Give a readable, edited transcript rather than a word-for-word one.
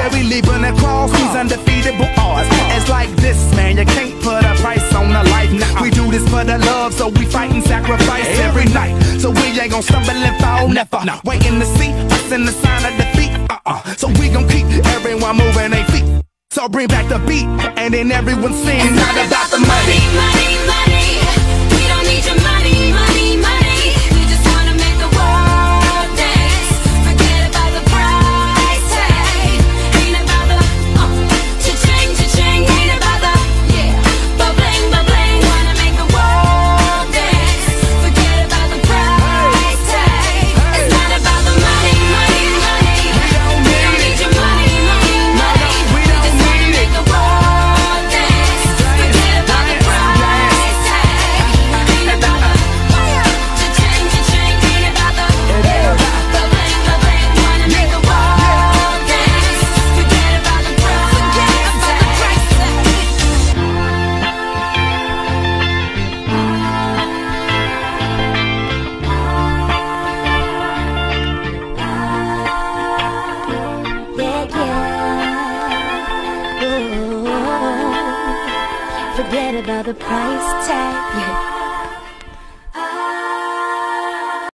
Yeah, we leaving across these undefeatable odds. It's like this, man, you can't put a price on a life. Now we do this for the love, so we fight and sacrifice every night. So we ain't gon' stumble and fall, never. Waiting to see us in the sign of defeat. So we gon' keep everyone moving their feet. So bring back the beat, and then everyone sing. It's not about the money, money, money. We don't need your money, money, money. We just wanna make the world dance. Forget about the price tag. Ain't about the cha-ching, cha-ching. Ain't about the ba-bling, ba-bling. Wanna make the world dance. Forget about the price tag. It's not about the money, money, money. We don't need your money, money, money. We just wanna make the world dance. Forget about the price tag. Ain't about the cha-ching, cha-ching. Ain't about the ba-bling, ba-bling. Wanna make the world dance. Forget about the price Forget about the price tag.